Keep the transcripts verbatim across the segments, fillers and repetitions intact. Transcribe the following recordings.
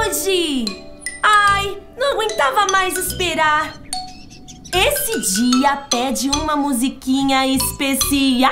hoje! Ai, não aguentava mais esperar. Esse dia pede uma musiquinha especial.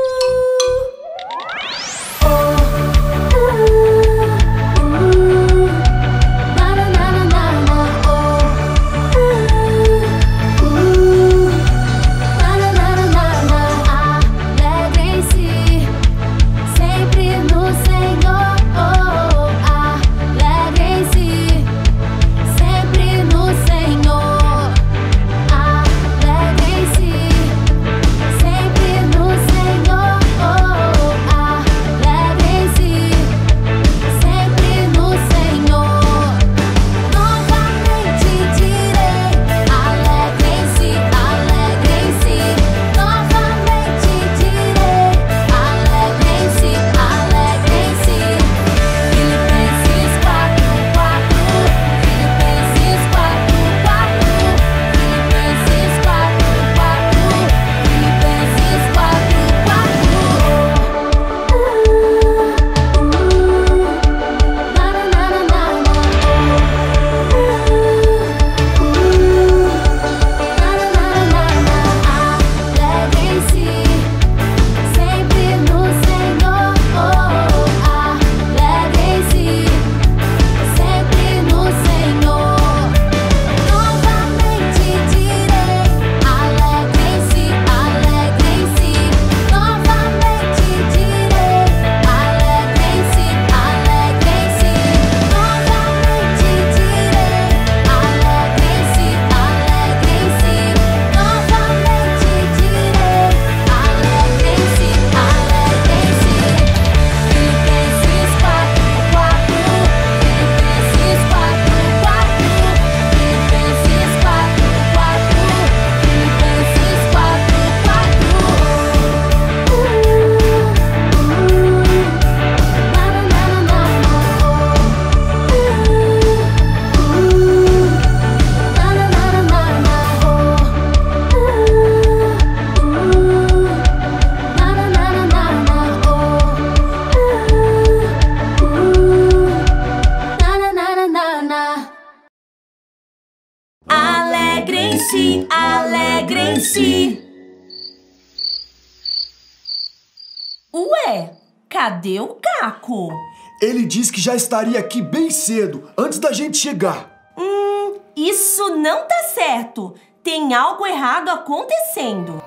Alegrem-se, alegrem-se. Ué, cadê o Caco? Ele disse que já estaria aqui bem cedo, antes da gente chegar. Hum, isso não tá certo. Tem algo errado acontecendo.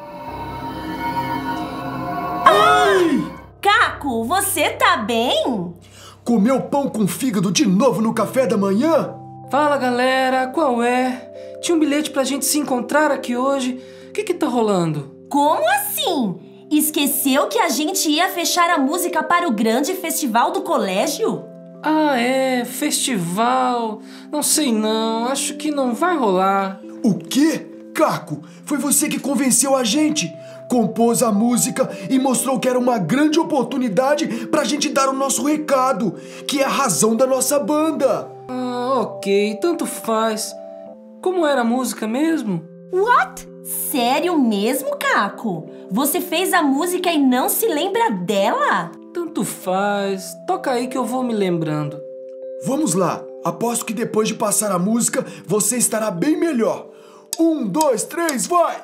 Ai! Caco, você tá bem? Comeu pão com fígado de novo no café da manhã? Fala, galera, qual é? Tinha um bilhete pra gente se encontrar aqui hoje. O que que tá rolando? Como assim? Esqueceu que a gente ia fechar a música para o grande festival do colégio? Ah, é, festival. Não sei não, acho que não vai rolar. O quê? Caco, foi você que convenceu a gente. Compôs a música e mostrou que era uma grande oportunidade pra gente dar o nosso recado, que é a razão da nossa banda. Ah, ok, tanto faz. Como era a música mesmo? What? Sério mesmo, Caco? Você fez a música e não se lembra dela? Tanto faz. Toca aí que eu vou me lembrando. Vamos lá. Aposto que depois de passar a música, você estará bem melhor. Um, dois, três, vai!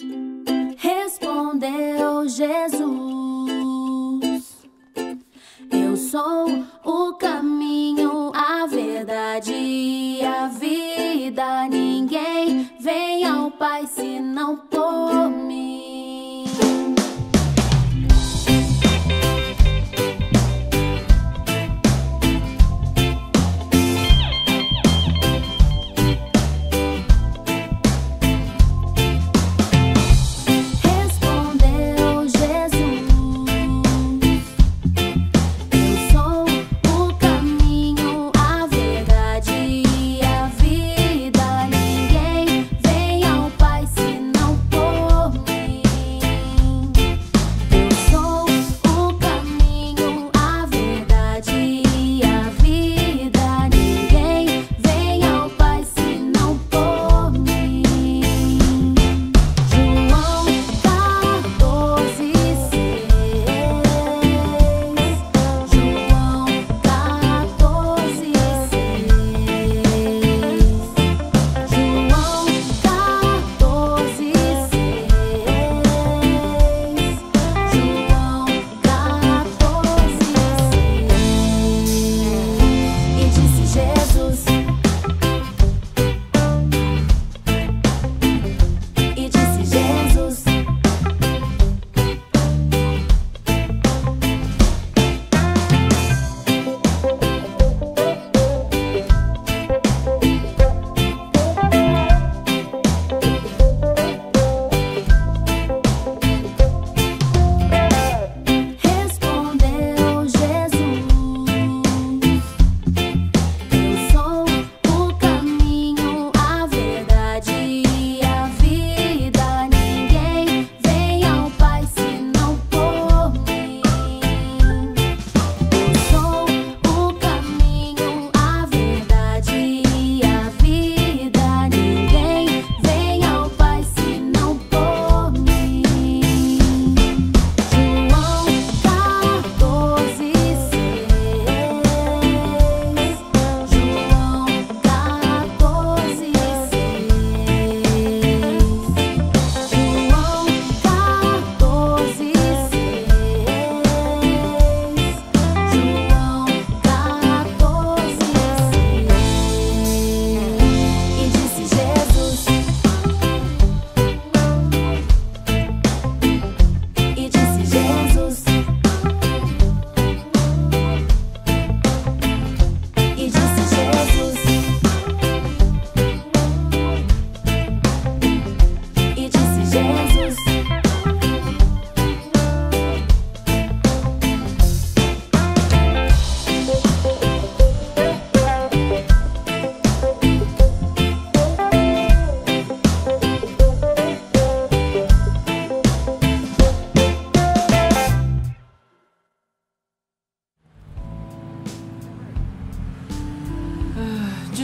Respondeu Jesus: eu sou o caminho, a verdade e a vida. Ninguém vem ao Pai senão por mim. Pai, se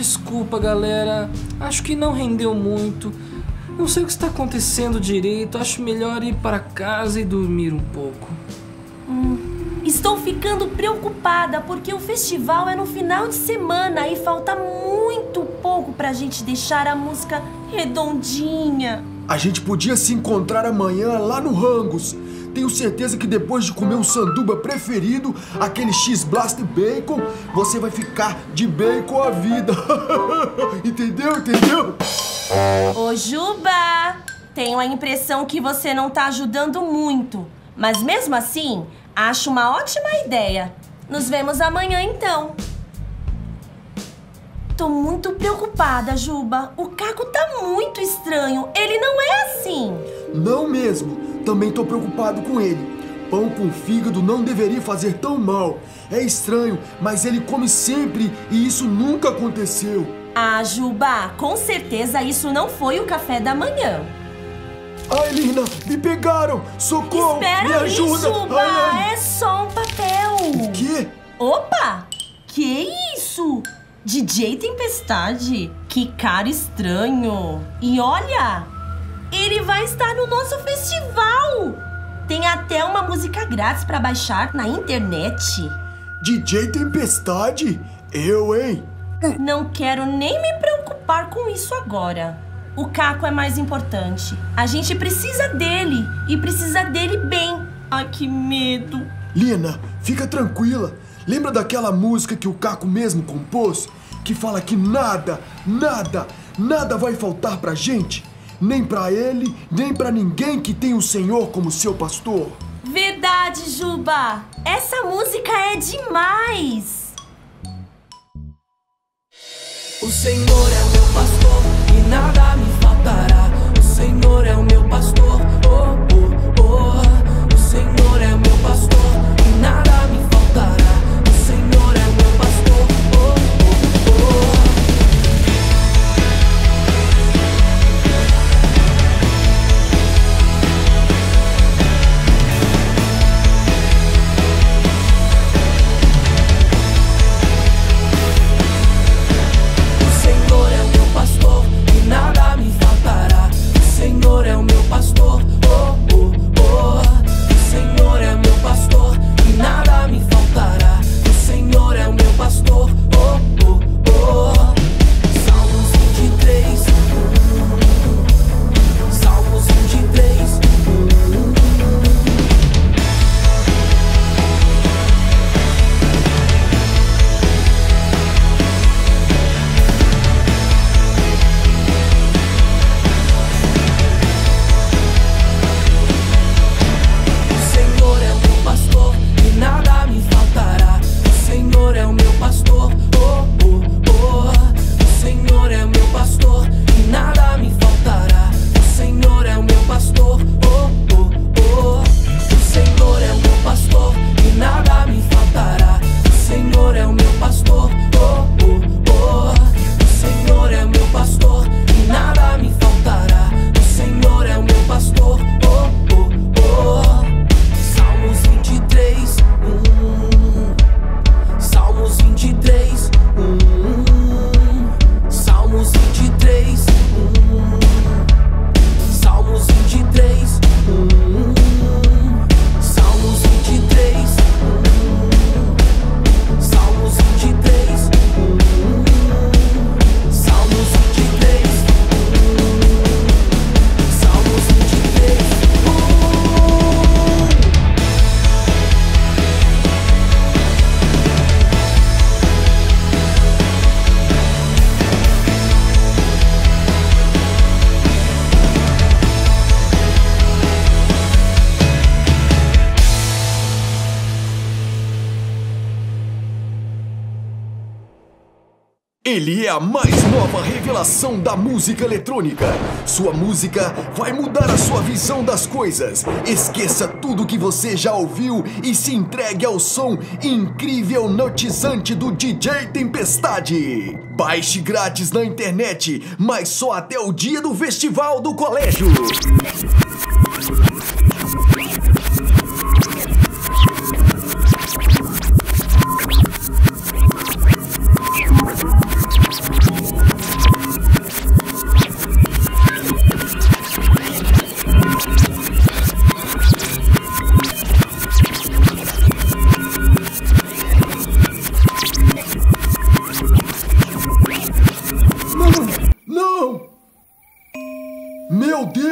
desculpa, galera. Acho que não rendeu muito. Não sei o que está acontecendo direito. Acho melhor ir para casa e dormir um pouco. Hum, estou ficando preocupada porque o festival é no final de semana e falta muito pouco pra gente deixar a música redondinha. A gente podia se encontrar amanhã lá no Rangos. Tenho certeza que depois de comer o sanduba preferido, aquele X-Blast Bacon, você vai ficar de bacon a vida. Entendeu? Entendeu? Ô, Juba, tenho a impressão que você não tá ajudando muito. Mas mesmo assim, acho uma ótima ideia. Nos vemos amanhã, então. Tô muito preocupada, Juba. O Caco tá muito estranho. Ele não é assim. Não mesmo. Também tô preocupado com ele. Pão com fígado não deveria fazer tão mal. É estranho, mas ele come sempre e isso nunca aconteceu. Ah, Juba, com certeza isso não foi o café da manhã. Ai, Lina, me pegaram! Socorro! Espera me aí, ajuda! Juba, ai, ai. é só um papel. O quê? Opa! Que isso? D J Tempestade? Que cara estranho. E olha, ele vai estar no nosso festival. Tem até uma música grátis pra baixar na internet. D J Tempestade? Eu, hein? Não quero nem me preocupar com isso agora. O Caco é mais importante. A gente precisa dele e precisa dele bem. Ai, que medo. Lina, fica tranquila. Lembra daquela música que o Caco mesmo compôs? Que fala que nada, nada, nada vai faltar pra gente? Nem pra ele, nem pra ninguém que tem o Senhor como seu pastor. Verdade, Juba. Essa música é demais. O Senhor é o meu pastor e nada me faltará. O Senhor é o meu pastor, oh, oh, oh. O Senhor é o meu pastor e nada me faltará. O Senhor é o meu pastor, oh, oh, oh. Nada me faltará. O Senhor é o meu pastor, oh, oh, oh. O Senhor é o meu pastor e nada me faltará. O Senhor é o meu pastor, oh, oh, oh. Salmos vinte e três, Salmos vinte e três. Nada me faltará. O Senhor é o meu pastor, oh, oh, oh. O Senhor é o meu pastor e nada me faltará. O Senhor é o meu pastor, oh, oh, oh. O Senhor é o meu pastor e nada me faltará. O Senhor é o meu pastor, oh, oh, oh. O Senhor é o meu pastor e nada me faltará. O Senhor é o meu pastor, oh, oh, oh. Salmos vinte e três. Salmos vinte e três, Salmos vinte e três, Salmos vinte e três, Salmos vinte e três, Salmos vinte e três, Salmos vinte e três, Salmos vinte e três. Ele é a mais nova revelação da música eletrônica. Sua música vai mudar a sua visão das coisas. Esqueça tudo que você já ouviu e se entregue ao som incrível, hipnotizante do D J Tempestade. Baixe grátis na internet, mas só até o dia do festival do colégio.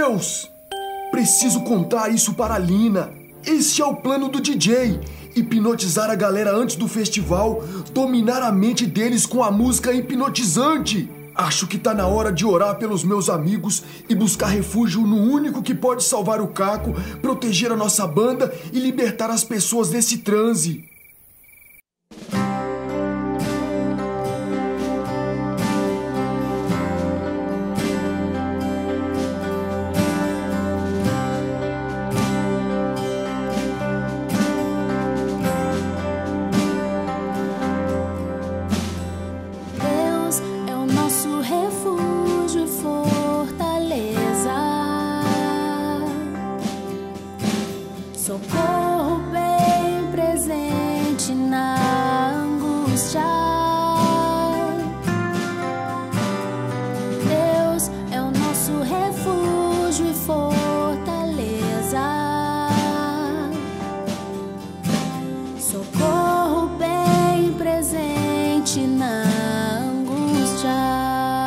Deus! Preciso contar isso para a Lina. Este é o plano do D J. Hipnotizar a galera antes do festival, dominar a mente deles com a música hipnotizante. Acho que tá na hora de orar pelos meus amigos e buscar refúgio no único que pode salvar o Caco, proteger a nossa banda e libertar as pessoas desse transe. Socorro bem presente na angústia. Deus é o nosso refúgio e fortaleza. Socorro bem presente na angústia.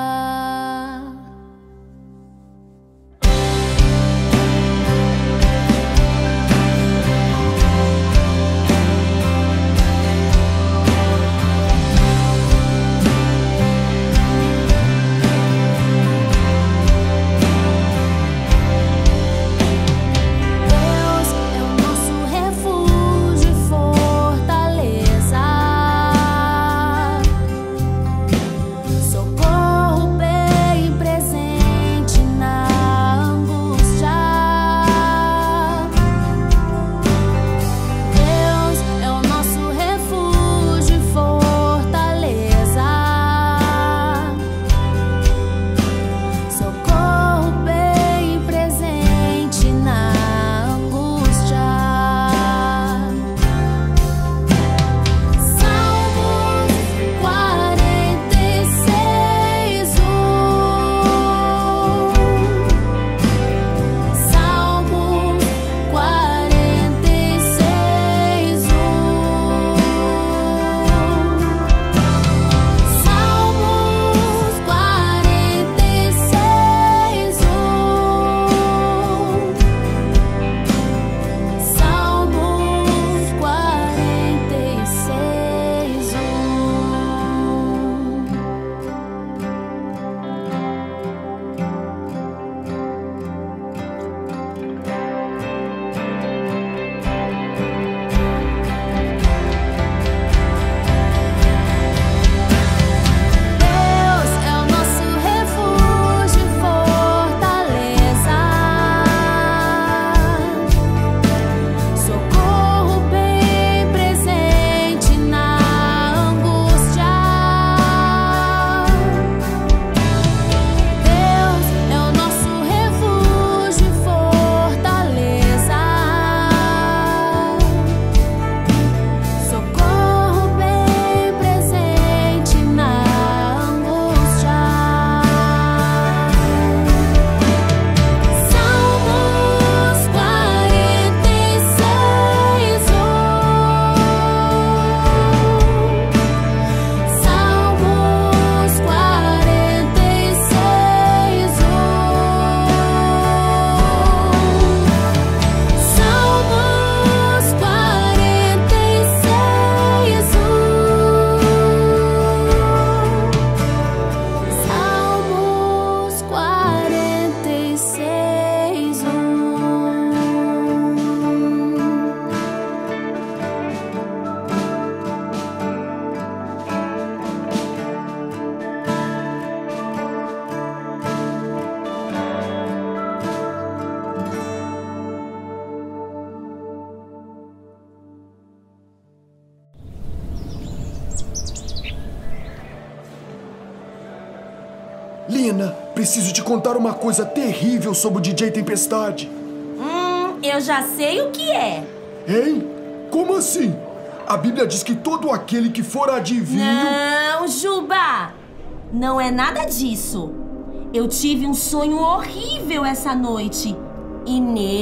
Lina, preciso te contar uma coisa terrível sobre o D J Tempestade. Hum, eu já sei o que é. Hein? Como assim? A Bíblia diz que todo aquele que for adivinho... Não, Juba! Não é nada disso. Eu tive um sonho horrível essa noite. E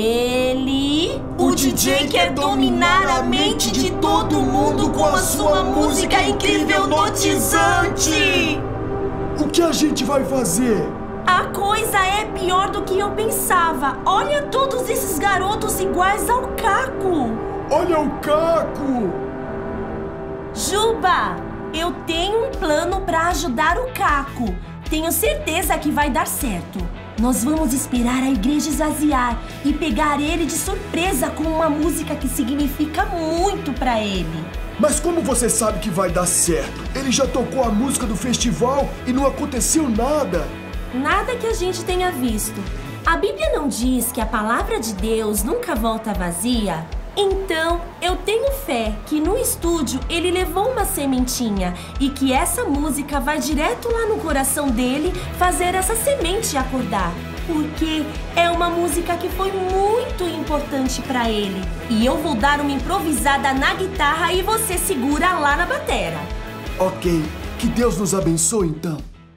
nele... O D J quer dominar a mente de todo mundo com a sua música incrível hipnotizante! O que a gente vai fazer? A coisa é pior do que eu pensava. Olha todos esses garotos iguais ao Caco. Olha o Caco! Juba, eu tenho um plano para ajudar o Caco. Tenho certeza que vai dar certo. Nós vamos esperar a igreja esvaziar e pegar ele de surpresa com uma música que significa muito para ele. Mas como você sabe que vai dar certo? Ele já tocou a música do festival e não aconteceu nada. Nada que a gente tenha visto. A Bíblia não diz que a palavra de Deus nunca volta vazia? Então, eu tenho fé que no estúdio ele levou uma sementinha e que essa música vai direto lá no coração dele fazer essa semente acordar. Porque é uma música que foi muito importante para ele. E eu vou dar uma improvisada na guitarra e você segura lá na batera. Ok, que Deus nos abençoe então.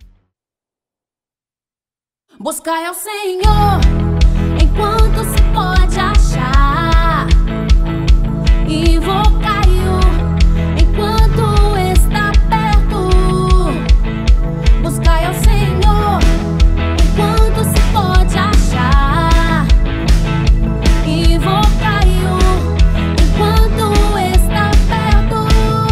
Buscai ao Senhor enquanto se pode achar. Invocai-o enquanto está perto. Buscai ao Senhor enquanto se pode achar. Invocai-o enquanto está perto.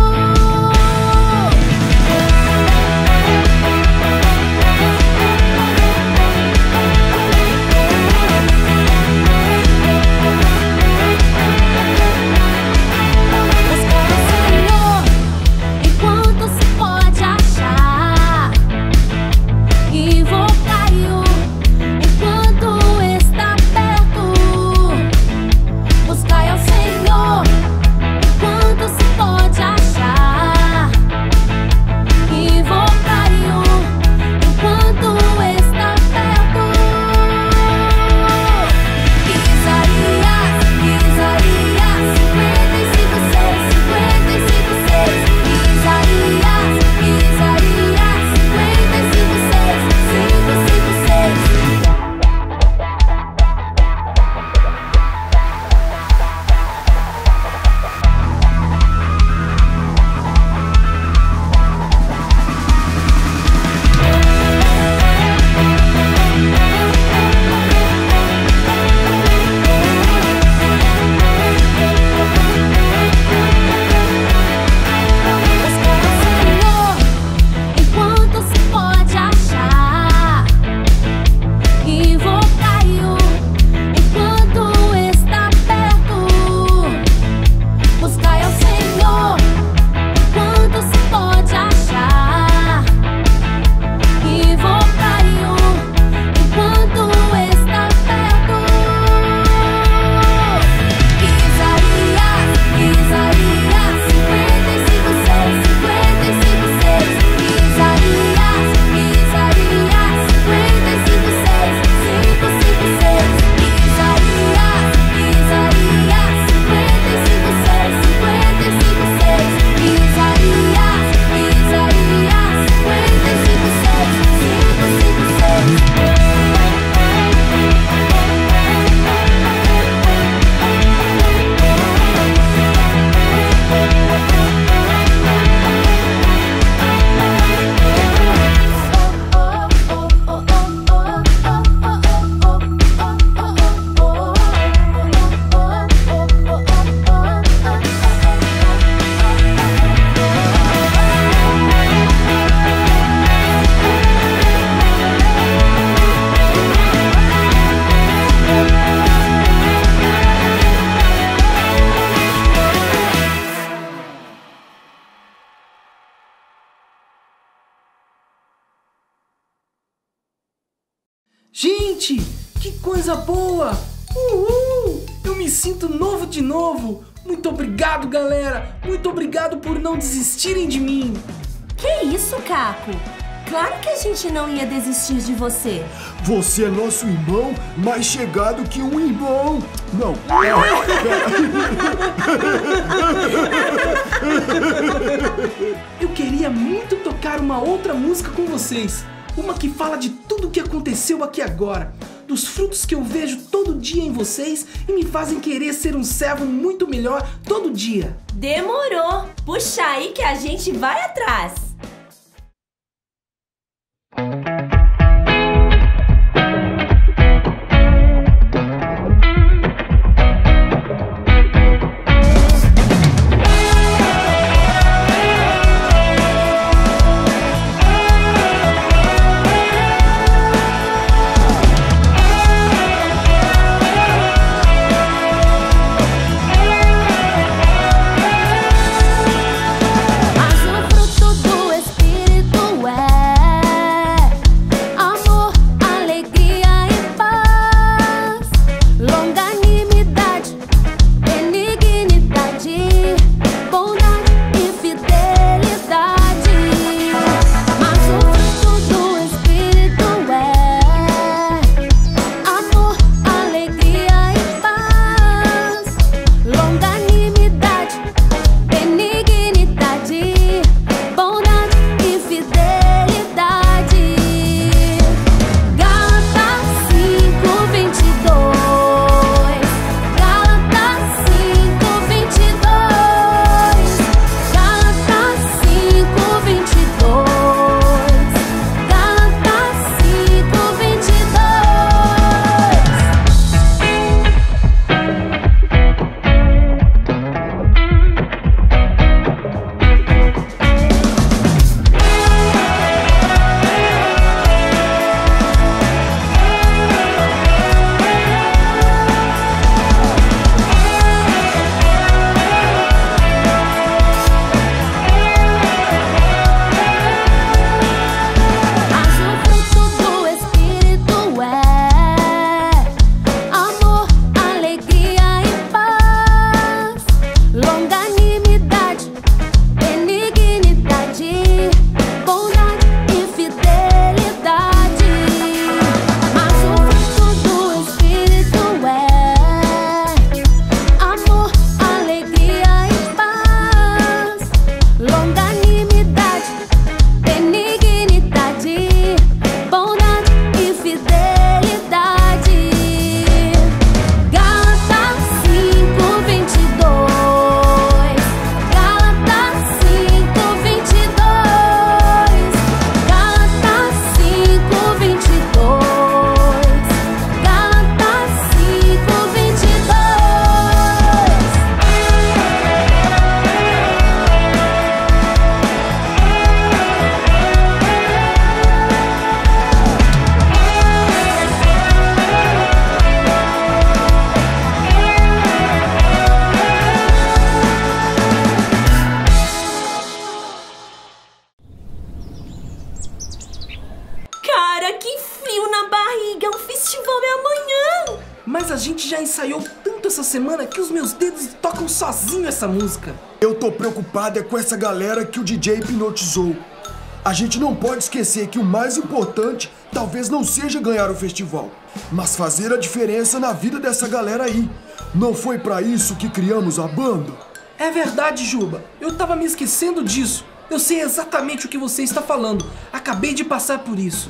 Gente, que coisa boa! Uhul! Eu me sinto novo de novo! Muito obrigado, galera! Muito obrigado por não desistirem de mim! Que isso, Caco? Claro que a gente não ia desistir de você. Você é nosso irmão, mais chegado que um irmão. Não. Eu queria muito tocar uma outra música com vocês. Uma que fala de tudo o que aconteceu aqui agora. Dos frutos que eu vejo todo dia em vocês e me fazem querer ser um servo muito melhor todo dia. Demorou. Puxa aí que a gente vai atrás. mas a gente já ensaiou tanto essa semana que os meus dedos tocam sozinho essa música. Eu tô preocupado é com essa galera que o D J hipnotizou. A gente não pode esquecer que o mais importante talvez não seja ganhar o festival, mas fazer a diferença na vida dessa galera aí. Não foi pra isso que criamos a banda? É verdade, Juba. Eu tava me esquecendo disso. Eu sei exatamente o que você está falando. Acabei de passar por isso.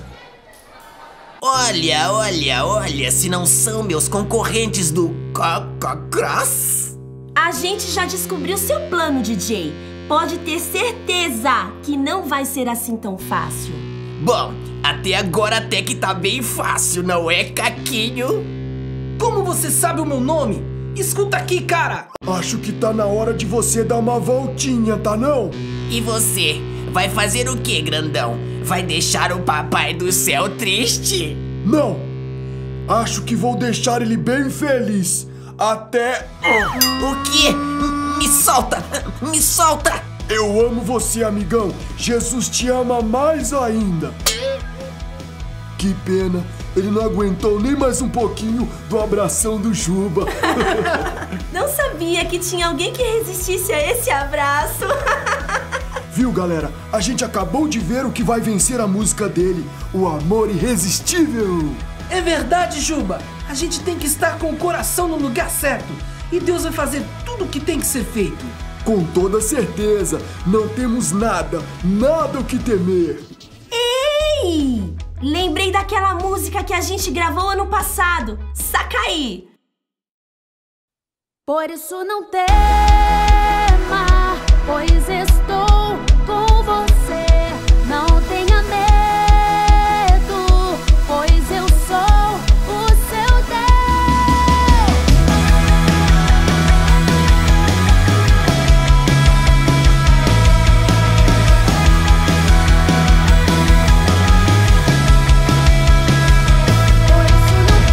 Olha, olha, olha, se não são meus concorrentes do Coco-Cross. A gente já descobriu seu plano, D J. Pode ter certeza que não vai ser assim tão fácil. Bom, até agora até que tá bem fácil, não é, Caquinho? Como você sabe o meu nome? Escuta aqui, cara. Acho que tá na hora de você dar uma voltinha, tá não? E você, vai fazer o que, grandão? Vai deixar o papai do céu triste? Não! Acho que vou deixar ele bem feliz. Até... O quê? Me solta! Me solta! Eu amo você, amigão. Jesus te ama mais ainda. Que pena. Ele não aguentou nem mais um pouquinho do abração do Juba. Não sabia que tinha alguém que resistisse a esse abraço. Viu, galera? A gente acabou de ver o que vai vencer a música dele, o amor irresistível. É verdade, Juba. A gente tem que estar com o coração no lugar certo. E Deus vai fazer tudo o que tem que ser feito. Com toda certeza. Não temos nada, nada o que temer. Ei! Lembrei daquela música que a gente gravou ano passado. Saca aí! Por isso não tema, pois estou com você. Não tenha medo, pois eu sou o seu Deus. Por isso não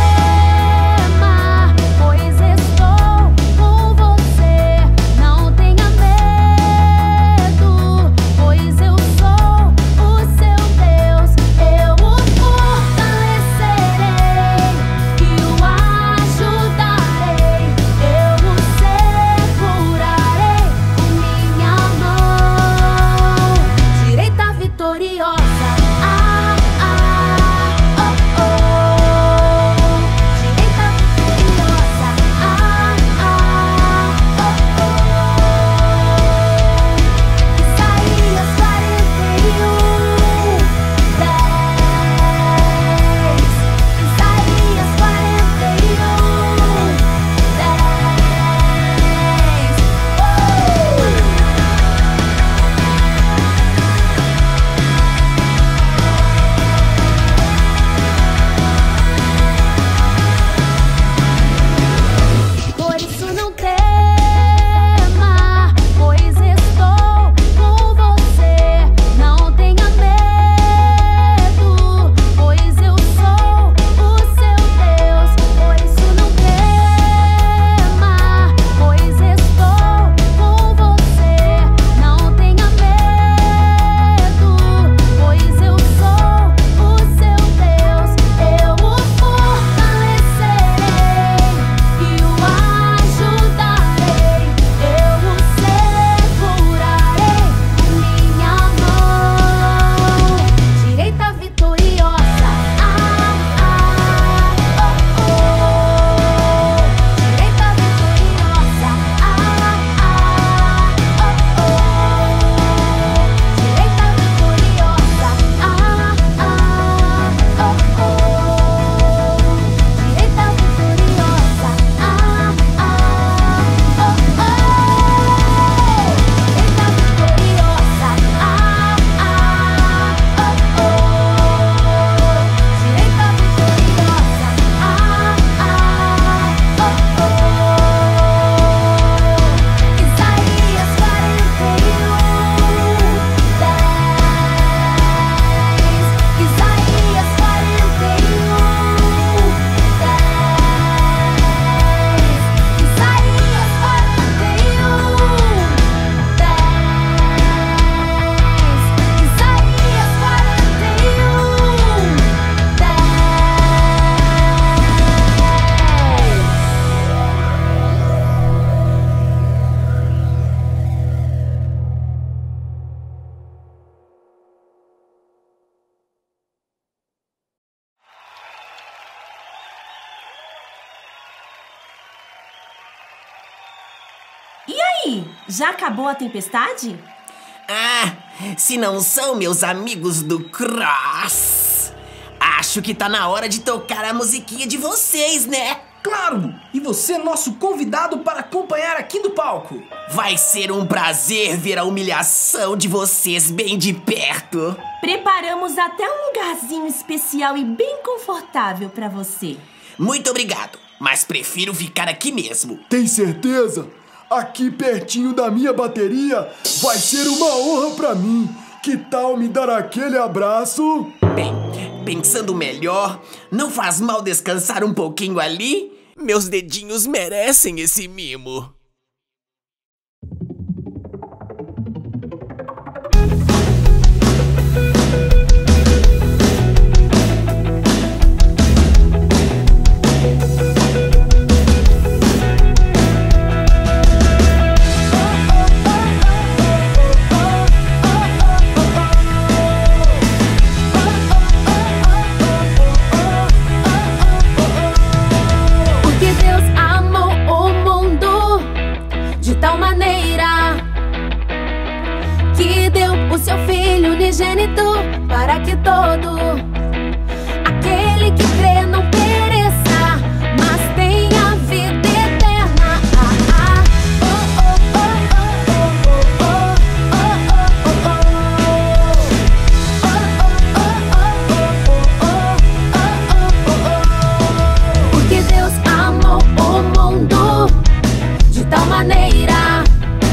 tema, pois estou com você. Não tenha medo. aí, já acabou a tempestade? Ah, se não são meus amigos do Cross, acho que tá na hora de tocar a musiquinha de vocês, né? Claro! E você é nosso convidado para acompanhar aqui do palco. Vai ser um prazer ver a humilhação de vocês bem de perto. Preparamos até um lugarzinho especial e bem confortável pra você. Muito obrigado, mas prefiro ficar aqui mesmo. Tem certeza? Aqui pertinho da minha bateria vai ser uma honra pra mim. Que tal me dar aquele abraço? Bem, pensando melhor, não faz mal descansar um pouquinho ali? Meus dedinhos merecem esse mimo. Para que todo aquele que crê não pereça, mas tenha vida eterna. Ah, ah, oh, oh, oh, oh, oh, oh, oh, oh. Porque Deus amou o mundo de tal maneira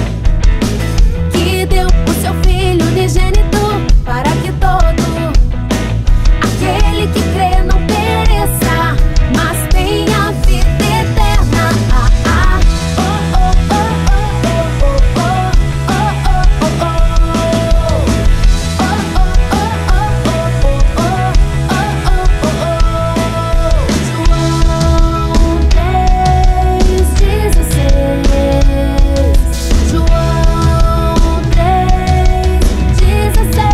que deu o seu Filho unigênito para que todo aquele que crê não pereça, mas tenha vida eterna. Ah, ah, oh, oh, oh, oh, oh, oh, oh, João três, dezesseis. João três, dezesseis.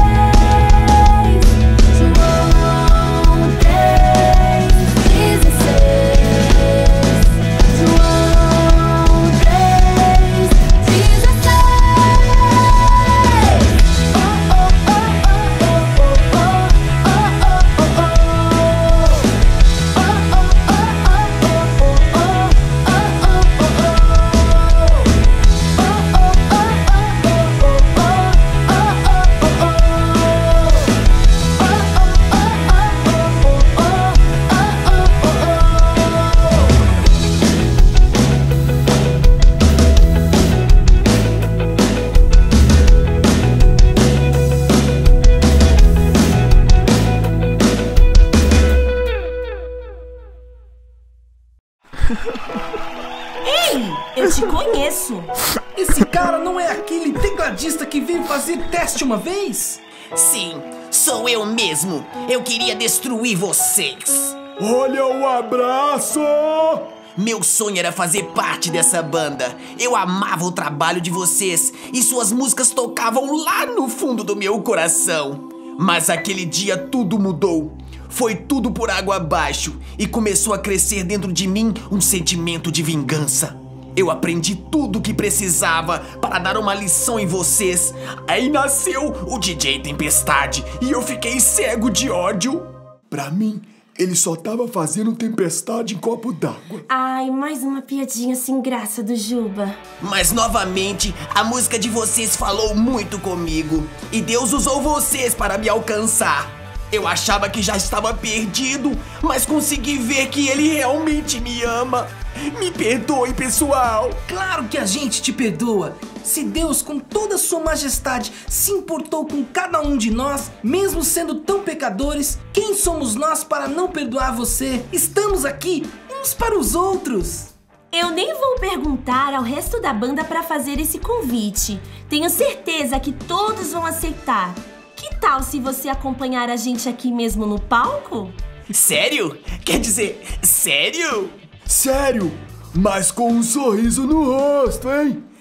Ei, eu te conheço. Esse cara não é aquele tecladista que veio fazer teste uma vez? Sim, sou eu mesmo. Eu queria destruir vocês. Olha o abraço! Meu sonho era fazer parte dessa banda. Eu amava o trabalho de vocês e suas músicas tocavam lá no fundo do meu coração. Mas aquele dia tudo mudou. Foi tudo por água abaixo e começou a crescer dentro de mim um sentimento de vingança. Eu aprendi tudo o que precisava para dar uma lição em vocês. Aí nasceu o D J Tempestade e eu fiquei cego de ódio. Pra mim, ele só tava fazendo tempestade em copo d'água. Ai, mais uma piadinha sem graça do Juba. Mas novamente, a música de vocês falou muito comigo e Deus usou vocês para me alcançar. Eu achava que já estava perdido, mas consegui ver que ele realmente me ama. Me perdoe, pessoal. Claro que a gente te perdoa. Se Deus, com toda a sua majestade, se importou com cada um de nós, mesmo sendo tão pecadores, quem somos nós para não perdoar você? Estamos aqui uns para os outros. Eu nem vou perguntar ao resto da banda para fazer esse convite. Tenho certeza que todos vão aceitar. Que tal se você acompanhar a gente aqui mesmo no palco? Sério? Quer dizer, sério? Sério, mas com um sorriso no rosto, hein?